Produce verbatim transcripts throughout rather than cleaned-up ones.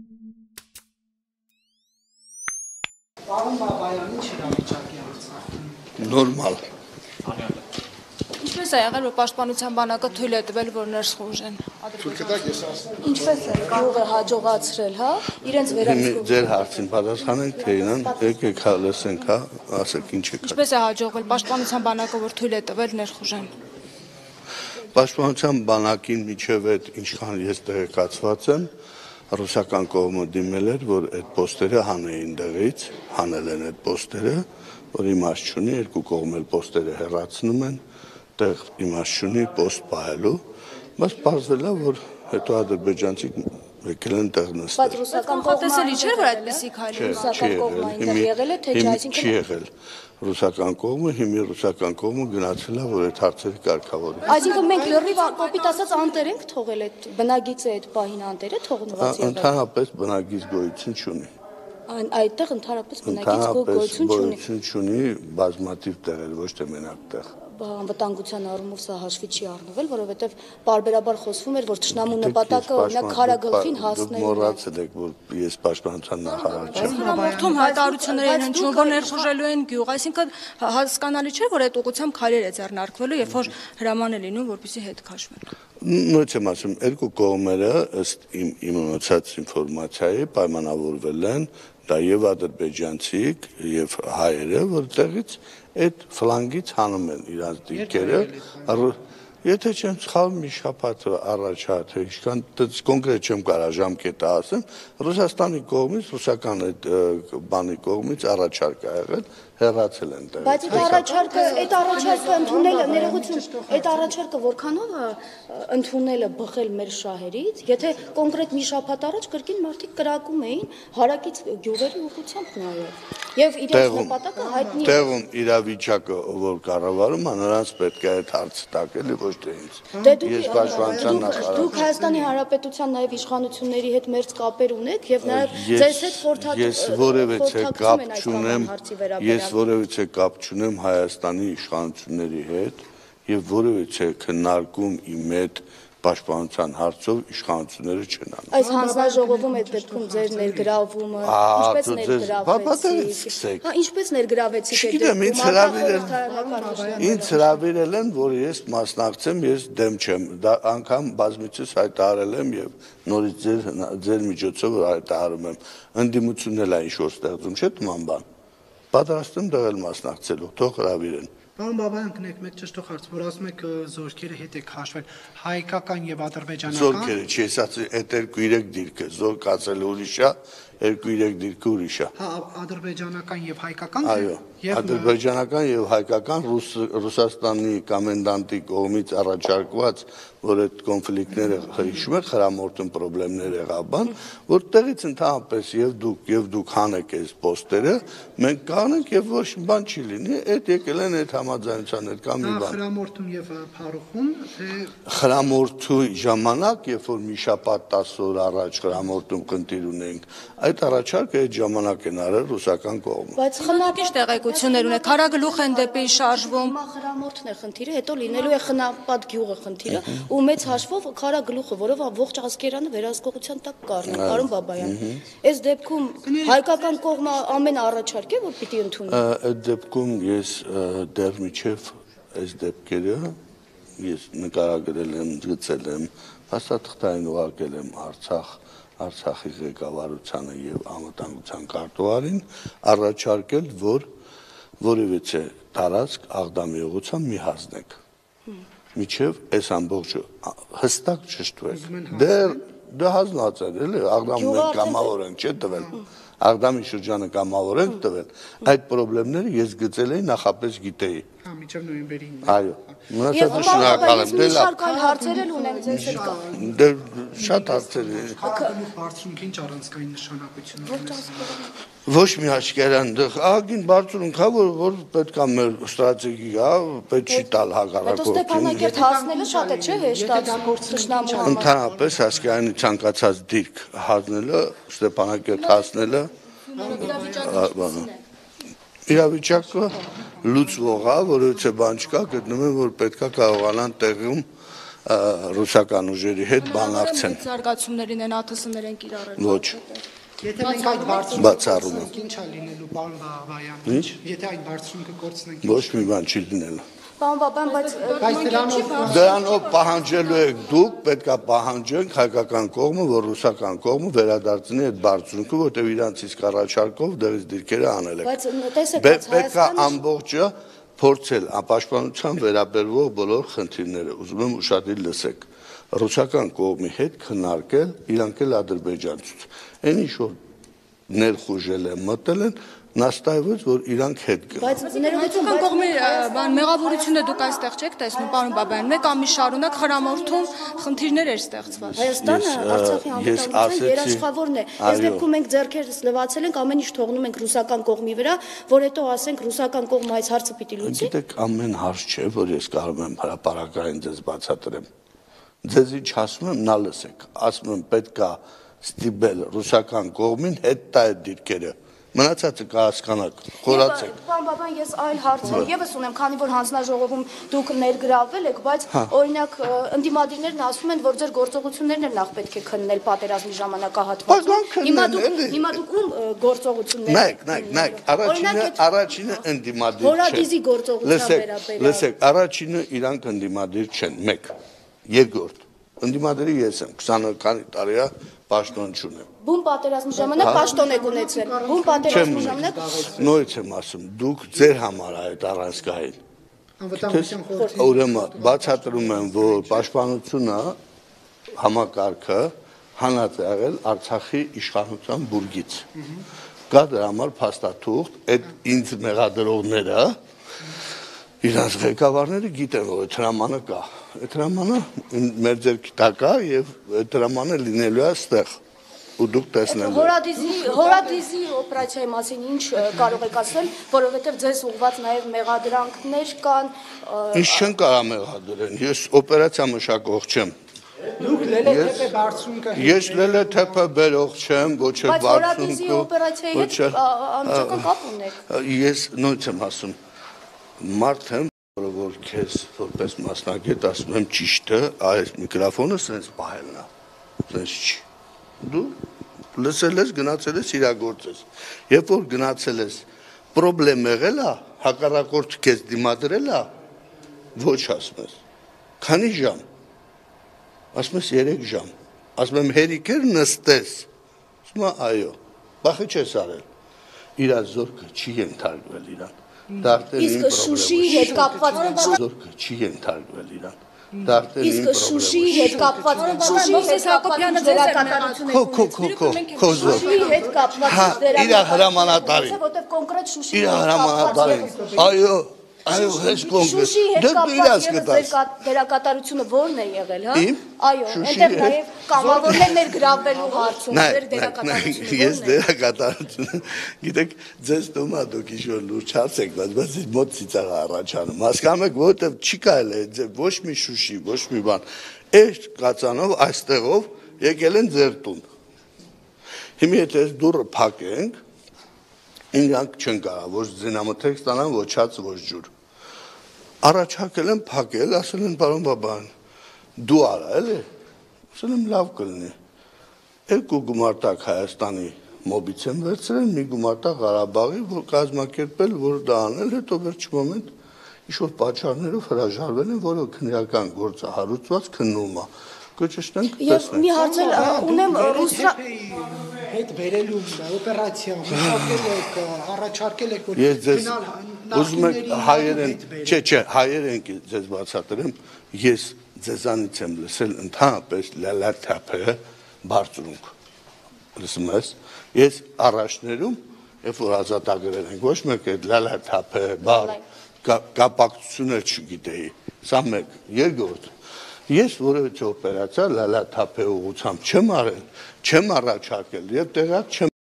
Պարոն Բաբայան, ինչ իրավիճակ է Արցախում։ Նորմալ։ Ինչպես է եղել, որ պաշտպանության բանակը թույլ է տվել, որ ներս խուժեն։ Ինչպես է գյուղը հաջողացրել, հա, իրենց վերահսկում։ Ձեր հարցին պատասխանենք, թե իրան եկեք հա լսենք, հա, ասեք ինչ է կա։ Ինչպես է հաջողվել պաշտպանության բանակը, որ թույլ է տվել ներս խուժեն։ Պաշտպանության բանակին միջև այդ ինչքան ես տեղեկացված եմ, ռուսական կողմը դիմել էր, որ այդ պոստերը հանեին դեղից, հանել են այդ պոստերը, որ իմաստ չունի, երկու կողմ էլ պոստերը հեռացնում են, տեղ իմաստ չունի պոստ պահելու, բայց պարզվել է, որ հետո ադրբեջանցիք եկել են տեղ նստել։ Բայց ռուսական կողմը չէ, որ այդպեսի քայլ ռուսական կողմը այնտեղ եղել է, թե չէ, այսինքն չի եղել։ Ռուսական կողմը, հիմի ռուսական կողմը գնացել է, որ այդ հարցերը կարգավորի։ Այսինքն մենք լրիվ կոպիտ ասած անտեր ենք թողել այդ բնագիծը այդ պահին անտերը թողնված եղել։ Ընդհանրապես բնագիծ գոյություն չունի։ Այդտեղ ընդհանրապես բնագիծ գոյություն չունի։ Գոյություն չունի բազմաթիվ տեղեր, ոչ թե մենակ տեղ։ Անվտանգության առումով սա հաշվի չի առնվել, որովհետև պարբերաբար խոսվում էր, որ թշնամու նպատակը օրինակ Քարագլխին հասնելն է։ Մոռացել եք, որ ես պաշտպանության նախարար չեմ։ Հրամորդում հայտարարություններ են հնչում, որ ներխուժելու են գյուղ, այսինքն հասկանալի չէ, որ այդ ուղղությամբ քայլեր է ձեռնարկվելու, երբ որ հրաման է լինում, որպեսզի հետ քաշվեն։ Նույնպես եմ ասում, երկու կողմերը ըստ իմ իմ ունեցած ինֆորմացիայի պայմանավորվել են, դա եւ ադրբեջանցիք եւ հայերը, որտեղից այդ ֆլանգից հանում են իրանց դիրքերը, եթե չեմ սխալվում, մի շաբաթ առաջ հա թե ինչքան կոնկրետ չեմ կարող ժամկետը ասեմ, Ռուսաստանի կողմից, ռուսական այդ բանի կողմից առաջարկ ա եղել, հեռացել են տեղից։ Բայց այդ առաջարկը, այդ առաջարկը ընդունելը, ներողություն, այդ առաջարկը որքանով է ընդունելը բխել մեր շահերից, եթե կոնկրետ մի շաբաթ առաջ կրկին մարդիկ կրակում էին հարակից գյուղերի ուղղությամբ նաև։ Եվ իրենց նպատակը հայտնի է։ Տեղում իրավիճակը որ կառավարում է, նրանց պետք է այդ հարցը տակ էլի ոչ թե ինձ։ Ես պաշտպանության նախարար։ Դուք Հայաստանի Հանրապետության նաև իշխանությունների հետ մերձ կապեր ունեք եւ նաև ձեզ հետ խորհրդակցում Ես որևէ կապ չունեմ, ես որևէ կապ չունեմ Հայաստանի իշխանությունների հետ եւ որևէ քննարկում իմ հետ պաշտպանության հարցով իշխանությունները չեն անում։ Այս հանձնաժողովում այդ դեպքում ձեր ներգրավումը ինչպես ներգրավեցիք։ Հա, ինչպես ներգրավեցիք այդ դեպքում։ Ինձ հրավիրել Ինձ հրավիրել են, որ ես մասնակցեմ, ես դեմ չեմ։ Դա անգամ բազմիցս հայտարարել եմ եւ նորից ձեր ձեր միջոցով հայտարարում եմ։ Ընդդիմությունն էլ է ինչ որ ստեղծում, չէ՞ նման բան։ Պատրաստ եմ դեղել մասնակցելու, թող հրավիրեն։ Պարոն Բաբայան, կնեք մեկ ճշտող հարց, որ ասում եք զորքերը հետ եք հաշվել, հայկական եւ ադրբեջանական։ Զորքերը, չի ասած, այդ երկու երեք դիրքը, զորք ասել ուրիշ է, երկու երեք դիրքը ուրիշ է։ Հա, ադրբեջանական եւ հայկական։ Այո, ադրբեջանական եւ հայկական Ռուսաստանի կոմենդանտի կողմից առաջարկված, որ այդ կոնֆլիկտները հիշում եք, խրամորտում խնդիրներ եղավ բան, որտեղից ընդհանրապես եւ դուք եւ դուք հանեք այս պոստերը, մենք կանենք եւ ոչ բան չի լինի, այդ եկել են այդ համաձայնության հետ կամ մի բան։ Խրամորտում եւ փառուխում, թե խրամորթու ժամանակ, երբ որ մի շաբաթ տասը օր առաջ խրամորտում խնդիր ունենք, այդ առաջարկը այդ ժամանակ են արել ռուսական կողմը։ Բայց խնապի տեղեկություններ ունեք, Քարագլուխ են դեպի շարժվում։ Խրամորթն է խնդիրը, հետո լինելու է խնապատ գյուղը խնդիրը, ու մեծ հաշվով Քարագլուխը, որով ողջ ազգերանը վերահսկողության տակ կառնի, պարոն Բաբայան։ Այս դեպքում հայկական կողմը ամեն առաջարկ է, որ պիտի ընդունի։ Այդ դեպքում ես դեռ միջև այս դեպքերը ես նկարագրել եմ, գծել եմ, հաստատքային ուղարկել եմ Արցախ, Արցախի ղեկավարությանը եւ անվտանգության քարտուղարին, առաջարկել, որ որևէ տարածք աղդամի ուղղությամբ մի հանձնեք։ Միջև այս ամբողջը հստակ ճշտվեք։ Դեռ դա հանձնած է, էլի, աղդամը մենք կամավոր ենք, չէ՞ տվել։ Աղդամի շրջանը կամավոր ենք տվել։ Այդ խնդիրները ես գծել էի, նախապես գիտեի։ հա, մինչև նոյեմբերի հինգը։ Այո։ Մնացած շնորհակալ եմ, դե լավ։ Շարք այլ հարցեր էլ ունեմ ձեզ հետ կա։ Դե շատ հարցեր են։ Քարագլուխ բարձրունքի ինչ առանցքային նշանակություն ունի։ Ոչ մի աչքերան դեղ, ահագին բարձրունք է, որ որ պետք է մեր ստրատեգիկ է, պետք չի տալ հակառակորդին։ Ստեփանակերտ հասնելը շատ է, չէ՞, հեշտացում թշնամու համար։ Ընդհանրապես հասկայանի ցանկացած դիրք հանձնելը, Ստեփանակերտ հասնելը իրավիճակը լուծվող է, որովհետեւ բան չկա, գտնում եմ, որ պետքա կարողանան տեղում ռուսական ուժերի հետ բանակցեն։ Զարգացումներին են ԱԹՍ-ներ են կիրառել։ Ոչ։ Եթե մենք այդ բարձրությունը Բացառում եմ։ կորցնենք, ինչ է լինելու, պարոն Բաբայան։ Ինչ։ Եթե այդ բարձրությունը կորցնենք, Ոչ մի բան չի լինելու։ Պարոն Բաբայան, բայց բայց դրանով Դրանով պահանջելու եք դուք, պետք է պահանջենք հայկական կողմը, որ ռուսական կողմը վերադարձնի այդ բարձունքը, որտեղ իրանց իսկ առաջարկով դերից դիրքերը անել եք։ բայց տեսեք, Պետք է ամբողջը փորձել պաշտպանության վերաբերող բոլոր խնդիրները։ Ուզում եմ ուշադիր լսեք։ Ռուսական կողմի հետ քննարկել, իրանք էլ ադրբեջանցուց։ Այն ինչ որ ներխուժել են, մտել են, նաստայվեց, որ իրանք հետ գան։ բայց ներողություն, Հայկական կողմի բան մեղավորությունը դուք այստեղ չեք տեսնում, պարոն Բաբայան, մեկ ամիս շարունակ խրամորթում խնդիրներ էր ստեղծված։ Հայաստանը Արցախի անվտանգության երաշխավորն է։ Այս դեպքում մենք ձեռքերս լվացել ենք, ամեն ինչ թողնում ենք ռուսական կողմի վրա, որ հետո ասենք ռուսական կողմը այս հարցը պիտի լուծի։ Գիտեք, ամեն հարց չէ, որ ես կարող եմ հրապարակային ձեզ բացատրեմ։ Ձեզ ինչ ասում եմ, նա լսեք։ Ասում եմ պետք է ստիպել ռուսական կողմին հետ տա այդ դիրքերը։ Մնացածը կհասկանաք, խորացեք։ Պարոն Բաբայան, ես այլ հարցեր եւս ունեմ, քանի որ հանձնաժողովում դուք ներգրավել եք, բայց օրինակ ընդդիմադիրներն ասում են, որ ձեր գործողություններն էլ նախ պետք է քննել պատերազմի ժամանակահատվածում։ Հիմա դուք հիմա դուք ում գործողություններ։ Նայեք, նայեք, նայեք, առաջինը առաջինը ընդդիմադիր չէ։ Հորադիզի գործողության վերաբերյալ։ Լսեք, առաջինը իրանք ընդդիմադիր չեն, մեկ։ Երկրորդ, ընդդիմադիրը ես եմ, քսան քանի տարի է պաշտոնություն եմ։ Բուն պատերազմի ժամանակ պաշտոն եք ունեցել։ Բուն պատերազմի ժամանակ Նույնից եմ ասում, դուք ձեր համար այդ առանցքային։ անվտանգության խորհրդի Ուրեմն բացատրում եմ, որ պաշտպանությունը համակարգը հանած է եղել Արցախի իշխանության բուրգից։ Կա դրա համար փաստաթուղթ, այդ ինձ մեղադրողները իրանց ղեկավարները գիտեն, որ այդ հրամանը կա։ Այդ հրամանը մեր ձեռքի տակ է եւ այդ հրամանը լինելու է այստեղ։ Ու դուք տեսնելու։ Հորադիզի հորադիզի օպերացիայի մասին ինչ կարող եք ասել, որովհետև ձեզ ուղղված նաև մեղադրանքներ կան։ Ինչ չեն կարող մեղադրեն։ Ես օպերացիա մշակող չեմ։ Դուք լելեթեպե բարձունքը Ես լելեթեպը բերող չեմ, ոչ էլ Բայց հորադիզի բարձունքը։ օպերացիայի հետ անմիջական կապ ունեք։ Ես նույնց եմ ասում։ Մարդ եմ, որը որ քեզ որպես մասնագետ ասում եմ ճիշտը, այս միկրոֆոնը սենց պահելն է։ Սենց չի։ Դու լսել ես, գնացել ես իրագործես։ Երբ որ գնացել ես, պրոբլեմ եղել է, հակառակորդ քեզ դիմադրել է, ոչ ասում ես։ Քանի ժամ։ Ասում ես երեք ժամ։ Ասում եմ հերիքեր նստես։ Ասում եմ այո։ Բախի չես արել։ Իր զորքը չի ենթարկվել իրան։ Իսկ Շուշիի հետ կապված զորքը չի ենթարկվել իրան։ Դարտերի Իսկ Շուշիի հետ կապված Շուշիի հետ Հակոբյանը ձեզ է մեղադրություն Քո քո քո քո քո զոր։ Շուշիի հետ կապված Հա, իր հրամանատարի։ որտեղ կոնկրետ Շուշիի Իր հրամանատարի։ Այո, այո, հենց կոնկրետ։ Շուշիի հետ Դե դու իրաց կապված կտաս։ դերակատարությունը ո՞րն է եղել, հա։ Իմ։ Այո, այնտեղ նաև կամավորներ ներգրավվելու հարցում Նայ, ձեր նայ, դերակատարությունը ես ո՞րն է։ դերակատարությունը, գիտեք, ձեզ թվում է դուք ինչ-որ լուրջ հարց եք, բայց բայց մոտ ծիծաղ առաջանում։ Հասկանում եք, որովհետև չի կարելի է ոչ մի Շուշի, ոչ մի բան։ Այս կացանով այստեղով եկել են ձեր տուն։ Հիմա եթե այս դուռը փակենք, ինքնանք չեն կարող ոչ զինամթերք ստանան, ոչ հաց, ոչ ջուր։ Առաջարկել են փակել, ասել են պարոն Բաբայան, դու արա, էլի։ Ասել եմ լավ կլինի։ Երկու գումարտակ Հայաստանի մոբից են վերցրել, մի գումարտակ Ղարաբաղի, որ կազմակերպել, որ դա անել, հետո վերջի մոմենտ ինչ-որ պատճառներով հրաժարվել են, որը քննիական գործը հարուցված քննում է։ Կոչեցնենք Եվ մի հարց էլ ունեմ ռուսրա հետ վերելու օպերացիա մշակել եք, առաջարկել եք, որ Ես ձեզ ուզում եք հայերեն, չէ, չէ, հայերեն ձեզ բացատրեմ, ես ձեզանից եմ լսել ընդհանրապես լալաթափը բարձրունք։ Լսում ես, ես առաջներում, երբ որ ազատագրել ենք, ոչ մեկ այդ լալաթափը բառ կապակցությունը չգիտեի, սա մեկ, երկրորդ, ես որևէ օպերացիա լալաթափը ուղղությամբ չեմ արել, չեմ առաջարկել եւ տեղակ չեմ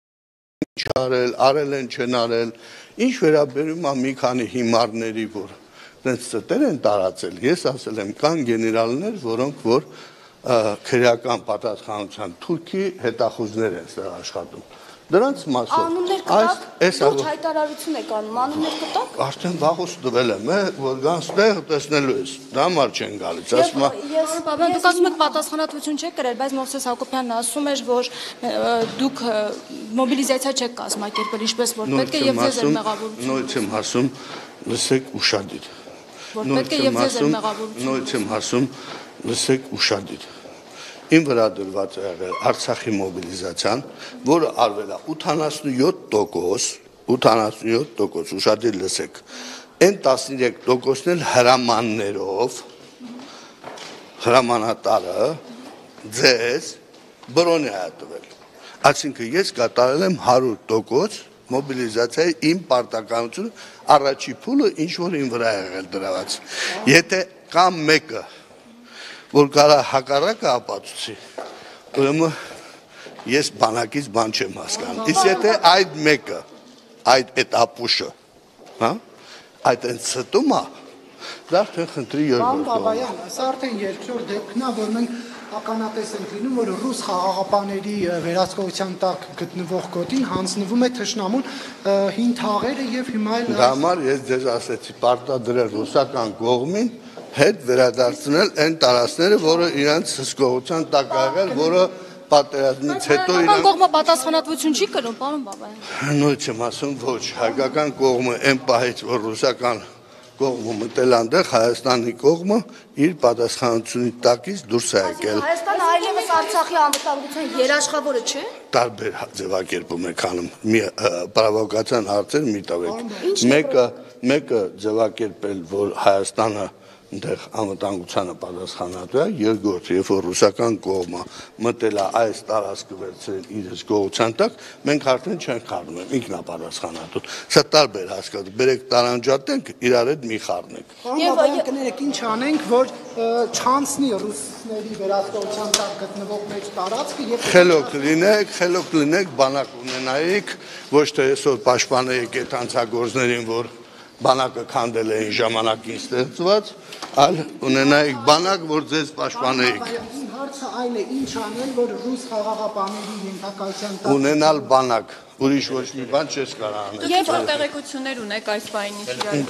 չարել, արել են, չեն արել, ինչ վերաբերում է մի քանի հիմարների, որ դենց ստեր են տարածել, ես ասել եմ, կան գեներալներ, որոնք որ քրեական պատասխանության թուրքի հետախուզներ են ստեղ աշխատում։ Դրանց մասով։ Անուններ կտակ, դուրջ հայտարարություն եք անում, անուններ կտակ։ Արդեն վաղուց տվել եմ, որ գանստեղ տեսնելու ես, դա համար չեն գալիս, ասում է։ Պապան, դուք ասում եք պատասխանատվություն չեք կրել, բայց Մովսես Հակոբյանն ասում էր, որ դուք մոբիլիզացիա չեք կազմակերպել, ինչպես որ պետք է եւ ձեզ էր մեղավորություն։ Նույնց եմ ասում, լսեք ուշադիր։ Որ պետք է եւ ձեզ էր մեղավորություն։ Նույնց եմ ասում, լսեք ուշադիր։ Իմ վրա դրված է եղել Արցախի մոբիլիզացիան, որը արվել է ութանասունյոթ տոկոս, ութանասունյոթ տոկոս, ուշադիր լսեք, այն տասներեք տոկոսն էլ հրամաններով, հրամանատարը ձեզ բրոնի է տվել, այսինքն ես կատարել եմ հարյուր տոկոս մոբիլիզացիայի իմ պարտականությունը, առաջի փուլը ինչ որ իմ վրա է եղել դրված, եթե կամ մեկը որ կարա հակառակը ապացուցի, ուրեմն ես բանակից բան չեմ հասկանում։ Իսկ եթե այդ մեկը, այդ այդ ապուշը, հա, այդ այն ցտում է, դա արդեն խնդրի Պարոն երկրորդ։ Բաբայան, սա արդեն երկրորդ դեպքն է, որ մենք ականատես ենք լինում, որ ռուս խաղաղապաների վերահսկողության տակ գտնվող գոտին հանձնվում է թշնամուն հին թաղերը եւ հիմա էլ Դա համար ես ձեզ ասեցի, պարտադրել ռուսական կողմին հետ վերադարձնել այն տարածքները, որը իրանց հսկողության տակ ա եղել, որը պատերազմից հետո Հայկական կողմը պատասխանատվություն չի կրում, պարոն Բաբայան։ Նույնց եմ ասում, ոչ, հայկական կողմը այն պահից, որ ռուսական կողմը մտել այնտեղ, Հայաստանի կողմը իր պատասխանատվությունի տակից դուրս է եկել։ Հայաստանը այլևս Արցախի անվտանգության երաշխավորը չէ։ Տարբեր ձևակերպում եք անում, մի պրովոկացիան հարցեր մի տվեք։ Մեկը, մեկը ձևակերպել, որ Հայաստանը այնտեղ անվտանգությանը պատասխանատու է, երկրորդ, երբ որ ռուսական կողմը մտել է այս տարածքը վերցրել իր հսկողության տակ, մենք արդեն չենք խառնում, ինքն է պատասխանատու։ Սա տարբեր հասկացու, բերեք տարանջատենք, իրար հետ մի խառնենք։ Եվ կներեք ինչ անենք, որ չանցնի ռուսների վերահսկողության տակ գտնվող մեջ տարածքը եւ Խելոք լինեք, խելոք լինեք, բանակ ունենայիք, ոչ թե այսօր պաշտպանեիք այդ հանցագործներին, որ բանակը քանդել էին ժամանակին ստեղծված, այլ ունենայիք բանակ, որ ձեզ պաշտպանեիք։ Հարցը այլ է, ինչ անել, որ ռուս խաղաղապաների ենթակայության տակ Ունենալ բանակ, ուրիշ ոչ մի բան չես կարող անել։ Եվ որ տեղեկություններ ունեք այս բանի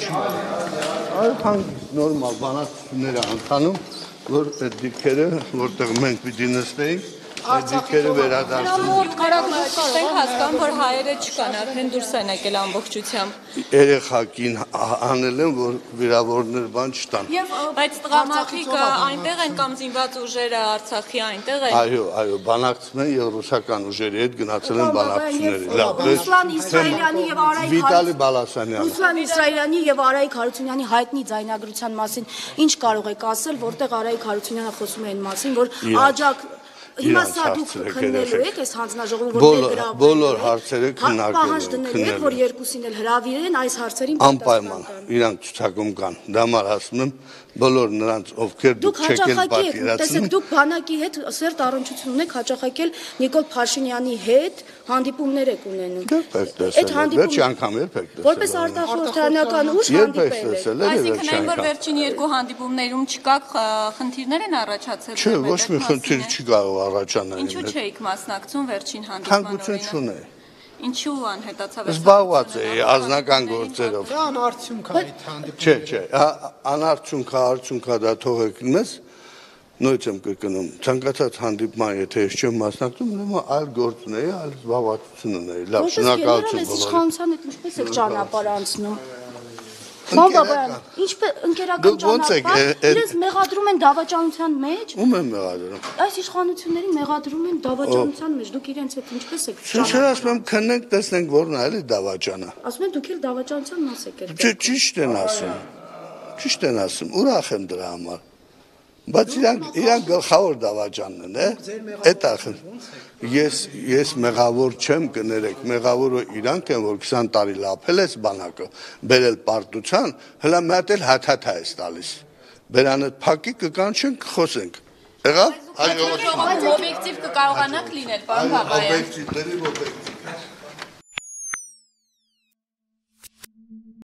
իրարու։ Այլ հանգիստ նորմալ բանակցություններ ընթանում, որ այդ դիրքերը, որտեղ մենք պիտի նստեինք, այդ դիրքերը վերադարձնենք։ Մորդ կարակնոց ենք հասկանում, որ հայերը չկան, արդեն դուրս են եկել ամբողջությամբ։ Երեխակին անել են, որ վիրավորներ բան չտան։ Բայց տղամարդիկը այնտեղ են կամ զինված ուժերը Արցախի այնտեղ են։ Այո, այո, բանակցում են եւ ռուսական ուժերի հետ գնացել են բանակցությունների։ Լավ, Ռուսլան Իսրայելյանի եւ Արայիկ Վիտալի Բալասանյանը։ Ռուսլան Իսրայելյանի եւ Արայիկ Հարությունյանի հայտնի ձայնագրության մասին ինչ կարող եք ասել, որտեղ Արայիկ Հարությունյանը խոսում է այն մասին, որ աջակ Հիմա սա դուք քննելու եք այս հանձնաժողովում, որ դերգրավում բոլոր հարցերը քննարկելու պահանջ դնելու եք, որ երկուսին էլ հրավիրեն այս հարցերին անպայման իրանք ցուցակում կան դա համար ասում եմ բոլոր նրանց ովքեր դուք չեք ել պատկերացնում տեսեք դուք բանակի հետ սերտ առնչություն ունեք հաճախակել Նիկոլ Փաշինյանի հետ հանդիպումներ եք ունենում այդ հանդիպումը անգամ երբ եք տեսել որպես արտախորհրդանական ուժ հանդիպել այսինքն այն որ վերջին երկու հանդիպումներում չկաք խնդիրներ են առաջացել չէ ոչ մի խնդիր չի կարող առաջանալ ինչու չէիք մասնակցում վերջին հանդիպմանին Ինչու անհետացավ այս զբաղված է ազնական գործերով Դա անարդյունք է այդ հանդիպումը Չէ, չէ, անարդյունք է, արդյունք է դա թողեք մեզ նույնց եմ կրկնում ցանկացած հանդիպման եթե ես չեմ մասնակցում ուրեմն այլ գործ ունեի, այլ զբաղվածություն ունեի լավ շնորհակալություն բոլորին իշխանության հետ ինչպես եք ճանապարհ անցնում Պարոն Բաբայան, ինչպես ընկերական ճանապարհ, իրենց մեղադրում են դավաճանության մեջ։ Ում են մեղադրում։ Այս իշխանություններին մեղադրում են դավաճանության մեջ։ Դուք իրենց հետ ինչպես եք ճանապարհ։ Չէ, ասում եմ, քննենք, տեսնենք որն է էլի դավաճանը։ Ասում են դուք էլ դավաճանության մաս եք եկել։ Չէ, ճիշտ են ասում։ Ճիշտ են ասում, ուրախ եմ դրա համար։ Բայց իրանք իրանք գլխավոր դավաճանն են, է։ Այդ ախր։ Ես ես մեղավոր չեմ կներեք, մեղավորը իրանք են, որ քսան տարի լափել էս բանակը, բերել պարտության, հլա մի հատ էլ հաթաթա է տալիս։ Բերանը փակի կկանչենք, խոսենք։ Եղավ։ Բայց օբյեկտիվ կկարողանաք լինել, պարոն Բաբայան։ Օբյեկտիվ, դերի օբյեկտիվ։